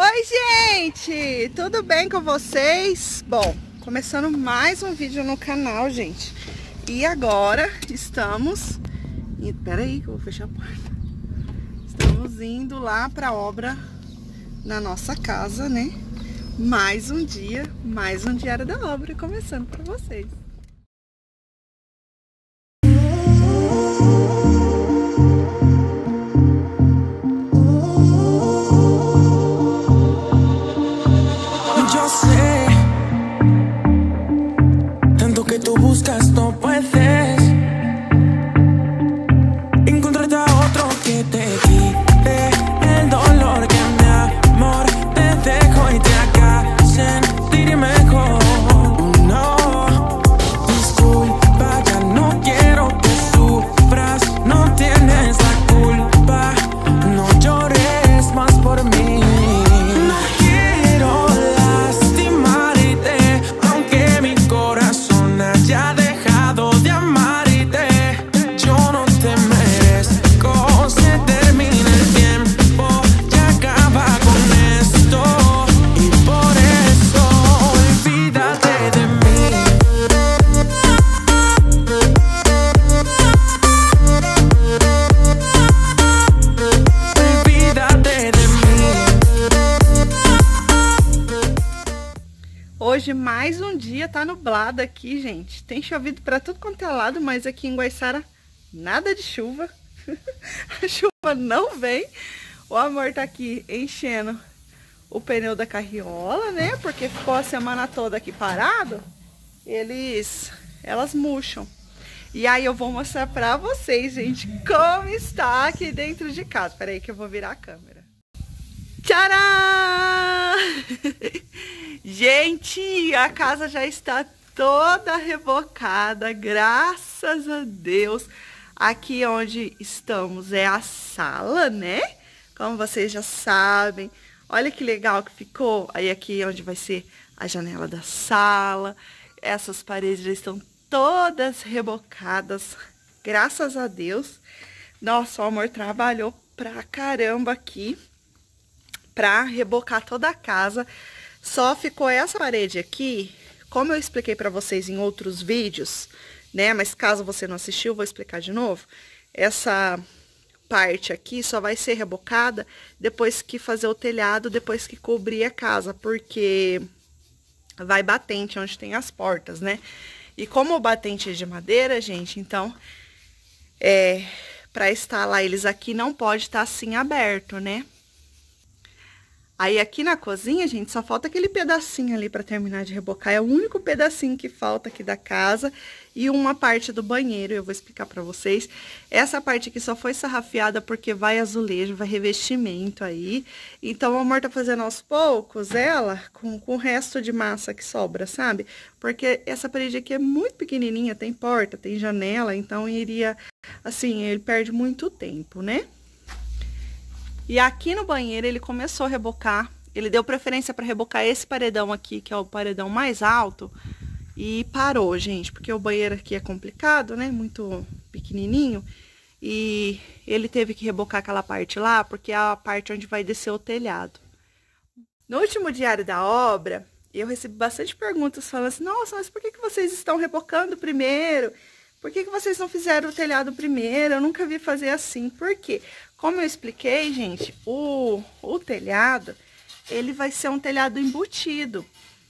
Oi, gente! Tudo bem com vocês? Bom, começando mais um vídeo no canal, gente. E agora estamos... Pera aí que eu vou fechar a porta. Estamos indo lá pra obra na nossa casa, né? Mais um diário da obra começando pra vocês. Yo sé, tanto que tú buscas no puedes encontrarte a otro que te quite el dolor que mi amor te dejo y te haga sentir mejor. No, disculpa, ya no quiero que sufras, no tienes la culpa, no llores más por mí. Ya dejado de amarte, yo no te merezco. Se termina el tiempo, ya acaba con esto, y por eso olvídate de mí. Olvídate de mí. Hoje mais um dia, tá nublado aqui, gente. Tem chovido pra tudo quanto é lado, mas aqui em Guaiçara nada de chuva. A chuva não vem. O amor tá aqui enchendo o pneu da carriola, né? Porque ficou a semana toda aqui parado. Elas murcham. E aí eu vou mostrar pra vocês, gente, como está aqui dentro de casa. Pera aí que eu vou virar a câmera. Tcharam! Gente, a casa já está toda rebocada, graças a Deus. Aqui onde estamos é a sala, né? Como vocês já sabem. Olha que legal que ficou. Aí aqui onde vai ser a janela da sala. Essas paredes já estão todas rebocadas, graças a Deus. Nossa, o amor trabalhou pra caramba aqui pra rebocar toda a casa. Só ficou essa parede aqui, como eu expliquei pra vocês em outros vídeos, né? Mas caso você não assistiu, vou explicar de novo. Essa parte aqui só vai ser rebocada depois que fazer o telhado, depois que cobrir a casa, porque vai batente onde tem as portas, né? E como o batente é de madeira, gente, então, pra instalar eles aqui não pode estar assim aberto, né? Aí aqui na cozinha, gente, só falta aquele pedacinho ali pra terminar de rebocar. É o único pedacinho que falta aqui da casa. E uma parte do banheiro, eu vou explicar pra vocês. Essa parte aqui só foi sarrafiada porque vai azulejo, vai revestimento aí. Então o amor tá fazendo aos poucos ela com o resto de massa que sobra, sabe? Porque essa parede aqui é muito pequenininha, tem porta, tem janela. Então iria, assim, ele perde muito tempo, né? E aqui no banheiro ele começou a rebocar, ele deu preferência para rebocar esse paredão aqui, que é o paredão mais alto, e parou, gente, porque o banheiro aqui é complicado, né, muito pequenininho, e ele teve que rebocar aquela parte lá, porque é a parte onde vai descer o telhado. No último diário da obra, eu recebi bastante perguntas falando assim, nossa, mas por que vocês estão rebocando primeiro? Por que vocês não fizeram o telhado primeiro? Eu nunca vi fazer assim. Por quê? Como eu expliquei, gente, o telhado, ele vai ser um telhado embutido.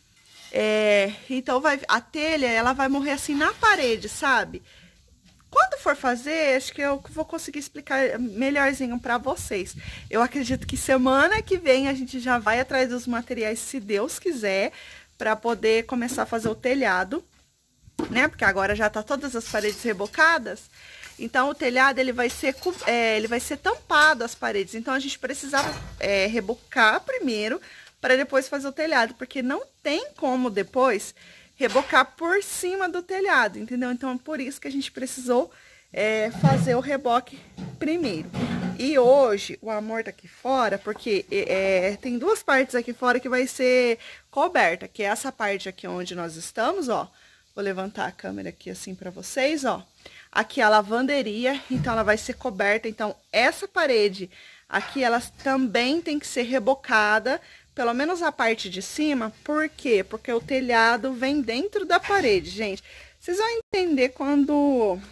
Então, a telha, ela vai morrer assim na parede, sabe? Quando for fazer, acho que eu vou conseguir explicar melhorzinho pra vocês. Eu acredito que semana que vem a gente já vai atrás dos materiais, se Deus quiser, pra poder começar a fazer o telhado, né? Porque agora já tá todas as paredes rebocadas. Então o telhado ele vai ser tampado as paredes. Então a gente precisava rebocar primeiro para depois fazer o telhado, porque não tem como depois rebocar por cima do telhado, entendeu? Então é por isso que a gente precisou fazer o reboque primeiro. E hoje o amor tá aqui fora, porque tem duas partes aqui fora que vai ser coberta, que é essa parte aqui onde nós estamos, ó. Vou levantar a câmera aqui assim pra vocês, ó. Aqui é a lavanderia, então ela vai ser coberta. Então, essa parede aqui, ela também tem que ser rebocada pelo menos a parte de cima. Por quê? Porque o telhado vem dentro da parede, gente. Vocês vão entender quando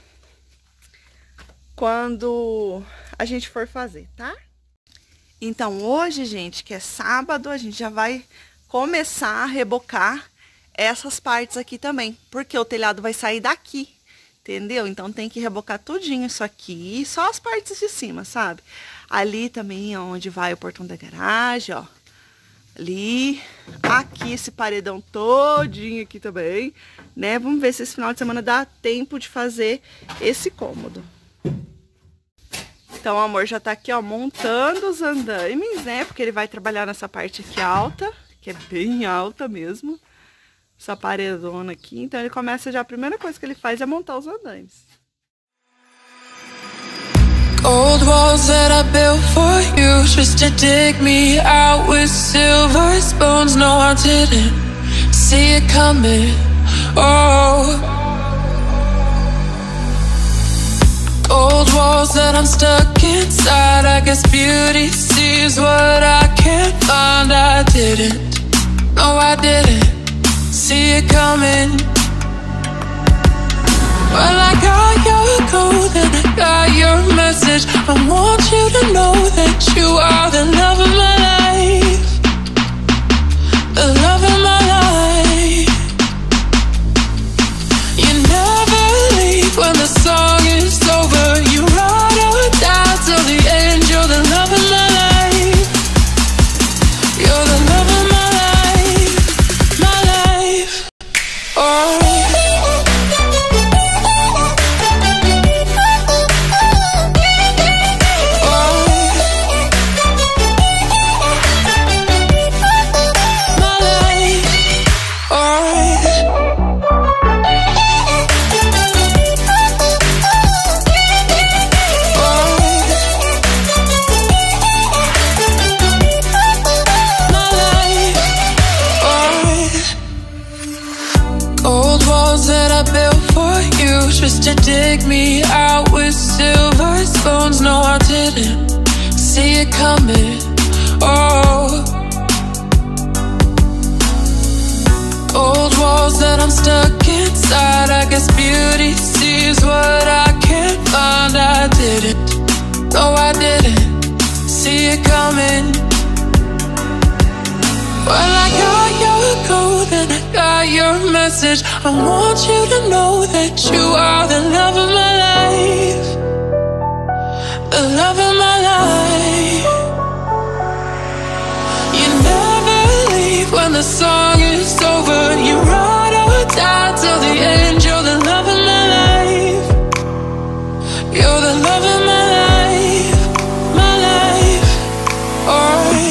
a gente for fazer, tá? Então, hoje, gente, que é sábado, a gente já vai começar a rebocar essas partes aqui também. Porque o telhado vai sair daqui, entendeu? Então, tem que rebocar tudinho isso aqui, só as partes de cima, sabe? Ali também é onde vai o portão da garagem, ó. Ali, aqui esse paredão todinho aqui também, né? Vamos ver se esse final de semana dá tempo de fazer esse cômodo. Então, o amor já tá aqui, ó, montando os andaimes, né? Porque ele vai trabalhar nessa parte aqui alta, que é bem alta mesmo. Essa paredona aqui. Então, ele começa já, a primeira coisa que ele faz é montar os andaimes. Old walls that I built for you, just to dig me out with silver spoons. No, I didn't see it coming. Oh, old walls that I'm stuck inside. I guess beauty sees what I can't find. I didn't, no, I didn't see it coming. Well, I got your code and I got your message. I want you to know that you are the love of my life, the love of my life. You never leave when the song is over. You ride or die till the end. You're the love of my life. You're the love of my life, my life. Oh. Just to dig me out with silver spoons. No, I didn't see it coming. Oh, old walls that I'm stuck inside. I guess beauty sees what I can't find. I didn't, no, I didn't see it coming. Well, I got your code and I got your message. I want you to know that you are the love of my life, the love of my life. You never leave when the song is over. You ride or die till the end. You're the love of my life. You're the love of my life, my life. Oh.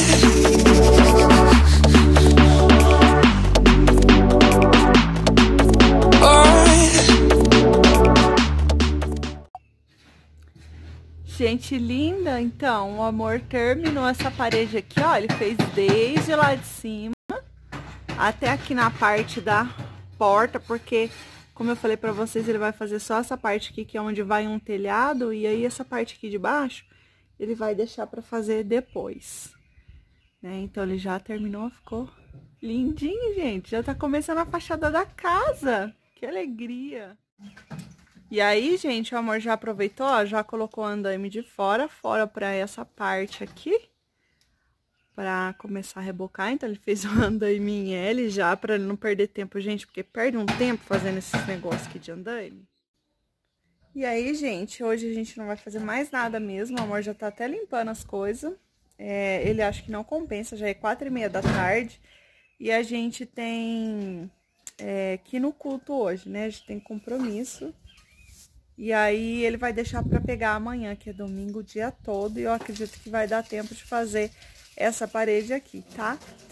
Gente linda, então, o amor terminou essa parede aqui, ó, ele fez desde lá de cima até aqui na parte da porta, porque, como eu falei pra vocês, ele vai fazer só essa parte aqui, que é onde vai um telhado, e aí essa parte aqui de baixo, ele vai deixar pra fazer depois, né? Então, ele já terminou, ficou lindinho, gente, já tá começando a fachada da casa, que alegria! E aí, gente, o amor já aproveitou, ó, já colocou o andaime de fora pra essa parte aqui, pra começar a rebocar. Então, ele fez o andaime em L já, pra ele não perder tempo, gente, porque perde um tempo fazendo esses negócios aqui de andaime. E aí, gente, hoje a gente não vai fazer mais nada mesmo, o amor já tá até limpando as coisas. Ele acha que não compensa, já é 4h30 da tarde, e a gente tem que ir no culto hoje, né, a gente tem compromisso. E aí, ele vai deixar pra pegar amanhã, que é domingo, o dia todo. E eu acredito que vai dar tempo de fazer essa parede aqui, tá?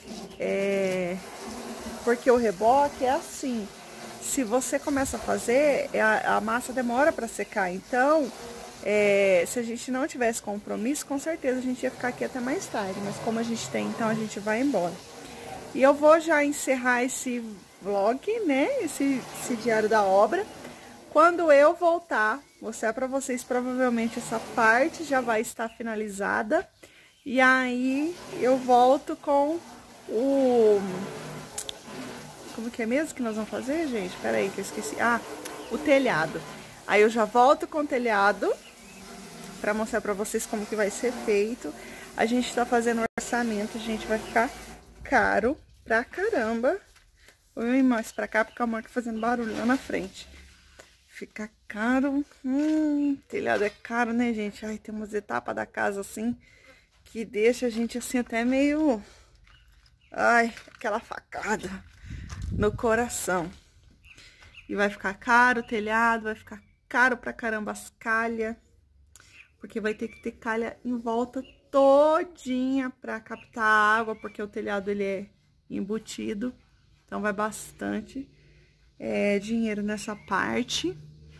Porque o reboque é assim. Se você começa a fazer, a massa demora pra secar. Então, se a gente não tivesse compromisso, com certeza a gente ia ficar aqui até mais tarde. Mas como a gente tem, então a gente vai embora. E eu vou já encerrar esse vlog, né? Esse diário da obra. Quando eu voltar, mostrar pra vocês, provavelmente essa parte já vai estar finalizada. E aí eu volto com Como que é mesmo que nós vamos fazer, gente? Pera aí que eu esqueci. Ah, o telhado. Aí eu já volto com o telhado pra mostrar pra vocês como que vai ser feito. A gente tá fazendo orçamento, gente, vai ficar caro pra caramba. Vou ir mais pra cá porque a mãe tá fazendo barulho lá na frente. Fica caro. Telhado é caro, né, gente? Ai, tem umas etapas da casa assim que deixa a gente assim até meio... Ai, aquela facada no coração. E vai ficar caro o telhado, vai ficar caro pra caramba as calhas. Porque vai ter que ter calha em volta todinha pra captar a água, porque o telhado ele é embutido. Então vai bastante dinheiro nessa parte.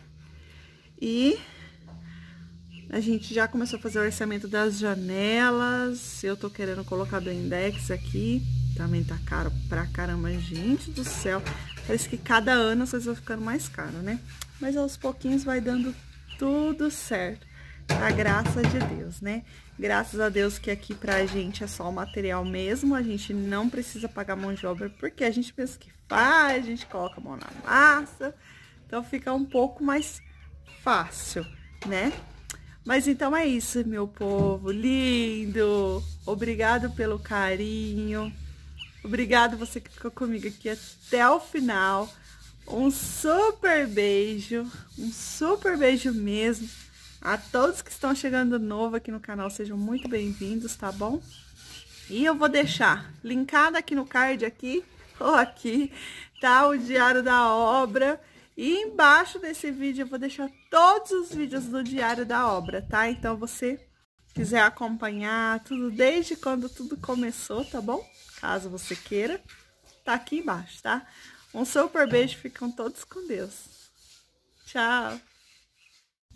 E a gente já começou a fazer o orçamento das janelas. Eu tô querendo colocar do Index aqui. Também tá caro pra caramba, gente do céu. Parece que cada ano as coisas vão ficando mais caro, né? Mas aos pouquinhos vai dando tudo certo. A graça de Deus, né? Graças a Deus que aqui pra gente é só o material mesmo. A gente não precisa pagar mão de obra, porque a gente pensa que faz, a gente coloca a mão na massa. Então fica um pouco mais fácil, né? Mas então é isso, meu povo lindo. Obrigado pelo carinho. Obrigado você que ficou comigo aqui até o final. Um super beijo mesmo. A todos que estão chegando novo aqui no canal, sejam muito bem-vindos, tá bom? E eu vou deixar linkado aqui no card, aqui ou aqui, tá? O Diário da Obra. E embaixo desse vídeo eu vou deixar todos os vídeos do Diário da Obra, tá? Então, você quiser acompanhar tudo desde quando tudo começou, tá bom? Caso você queira, tá aqui embaixo, tá? Um super beijo, ficam todos com Deus. Tchau!